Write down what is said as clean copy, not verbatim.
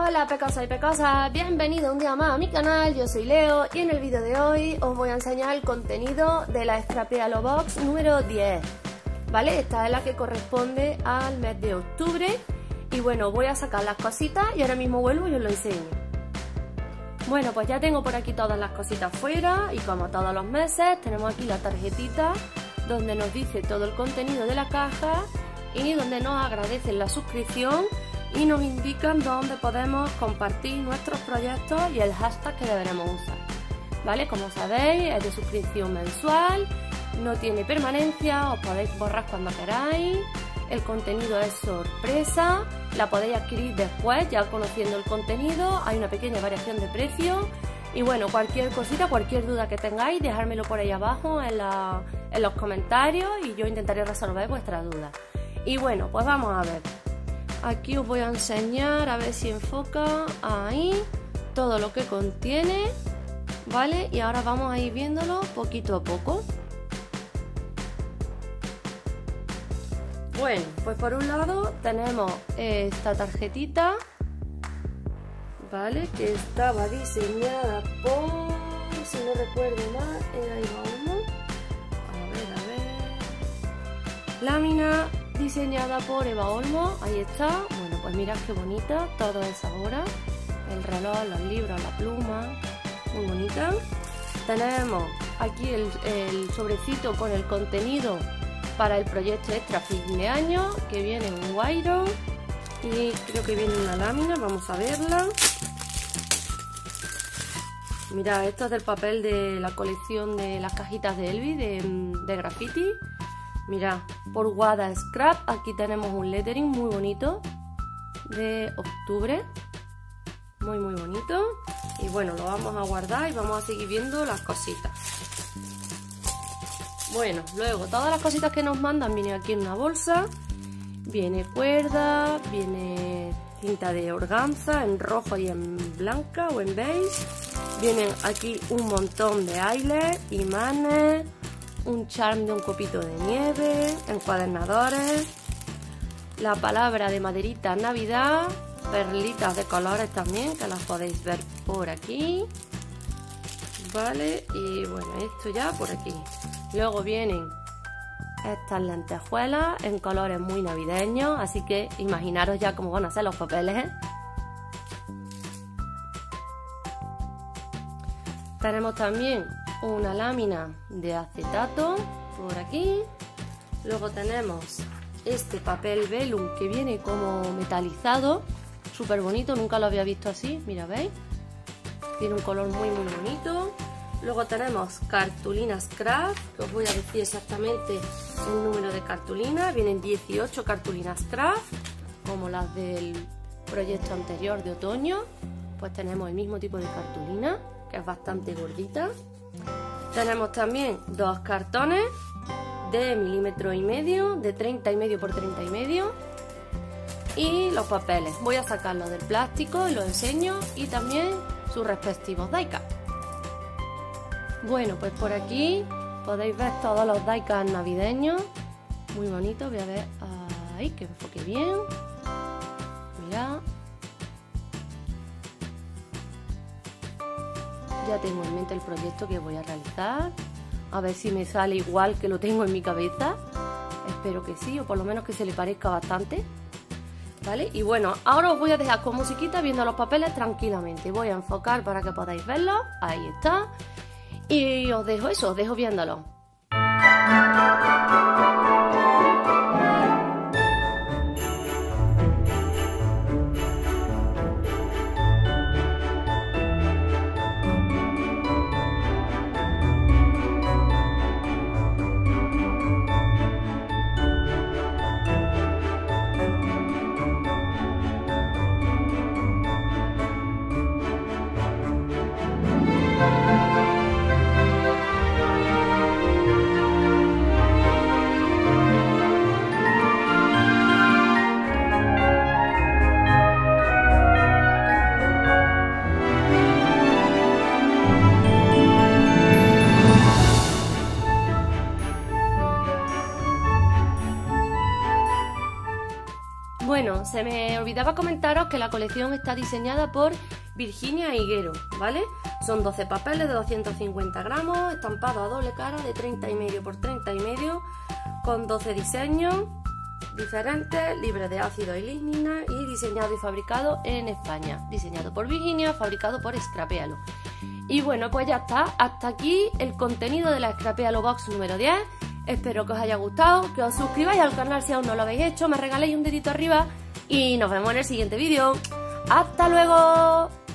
Hola pecosas y pecosas, bienvenidos un día más a mi canal, yo soy Leo y en el vídeo de hoy os voy a enseñar el contenido de la Scrapealo Box número 10, ¿vale? Esta es la que corresponde al mes de octubre y bueno, voy a sacar las cositas y ahora mismo vuelvo y os lo enseño. Bueno, pues ya tengo por aquí todas las cositas fuera y como todos los meses tenemos aquí la tarjetita donde nos dice todo el contenido de la caja y donde nos agradecen la suscripción y nos indican dónde podemos compartir nuestros proyectos y el hashtag que deberemos usar, ¿vale? Como sabéis, es de suscripción mensual, no tiene permanencia, os podéis borrar cuando queráis, el contenido es sorpresa, la podéis adquirir después ya conociendo el contenido, hay una pequeña variación de precio y bueno, cualquier cosita, cualquier duda que tengáis, dejármelo por ahí abajo en los comentarios y yo intentaré resolver vuestras dudas. Y bueno, pues vamos a ver. Aquí os voy a enseñar, a ver si enfoca, ahí, todo lo que contiene, ¿vale? Y ahora vamos a ir viéndolo poquito a poco. Bueno, pues por un lado tenemos esta tarjetita, ¿vale? Que estaba diseñada por, si no recuerdo mal, era Eva Olmo. A ver. Lámina diseñada por Eva Olmo, ahí está. Bueno, pues mirad qué bonita, todo es ahora. El reloj, los libros, la pluma, muy bonita. Tenemos aquí el sobrecito con el contenido para el proyecto extra fin de año, que viene un guairo y creo que viene una lámina, vamos a verla. Mirad, esto es del papel de la colección de las cajitas de Elvi de graffiti. Mirad, por Wada Scrap, aquí tenemos un lettering muy bonito de octubre, muy bonito. Y bueno, lo vamos a guardar y vamos a seguir viendo las cositas. Bueno, luego todas las cositas que nos mandan vienen aquí en una bolsa. Viene cuerda, viene cinta de organza en rojo y en blanca o en beige. Vienen aquí un montón de eyelets, imanes, un charm de un copito de nieve, encuadernadores, la palabra de maderita Navidad, perlitas de colores también, que las podéis ver por aquí, ¿vale? Y bueno, esto ya por aquí. Luego vienen estas lentejuelas en colores muy navideños, así que imaginaros ya cómo van a ser los papeles, ¿eh? Tenemos también una lámina de acetato por aquí. Luego tenemos este papel velum que viene como metalizado, súper bonito, nunca lo había visto así, mira, ¿veis? Tiene un color muy bonito. Luego tenemos cartulinas craft, que os voy a decir exactamente el número de cartulinas. Vienen 18 cartulinas craft, como las del proyecto anterior de otoño. Pues tenemos el mismo tipo de cartulina, que es bastante gordita. Tenemos también dos cartones de 1,5 mm, de 30,5 por 30,5 y los papeles. Voy a sacarlos del plástico y los enseño y también sus respectivos die-cut. Bueno, pues por aquí podéis ver todos los die-cut navideños, muy bonitos. Voy a ver ahí que enfoque bien. Mirad. Ya tengo en mente el proyecto que voy a realizar, a ver si me sale igual que lo tengo en mi cabeza, espero que sí, o por lo menos que se le parezca bastante, ¿vale? Y bueno, ahora os voy a dejar con musiquita viendo los papeles tranquilamente, voy a enfocar para que podáis verlos, ahí está, y os dejo eso, os dejo viéndolo. Bueno, se me olvidaba comentaros que la colección está diseñada por Virginia Higuero, ¿vale? Son 12 papeles de 250 gramos, estampados a doble cara de 30,5 por 30,5, con 12 diseños diferentes, libres de ácido y lignina y diseñado y fabricado en España. Diseñado por Virginia, fabricado por Scrapealo. Y bueno, pues ya está. Hasta aquí el contenido de la Scrapealo Box número 10. Espero que os haya gustado, que os suscribáis al canal si aún no lo habéis hecho, me regaléis un dedito arriba y nos vemos en el siguiente vídeo. ¡Hasta luego!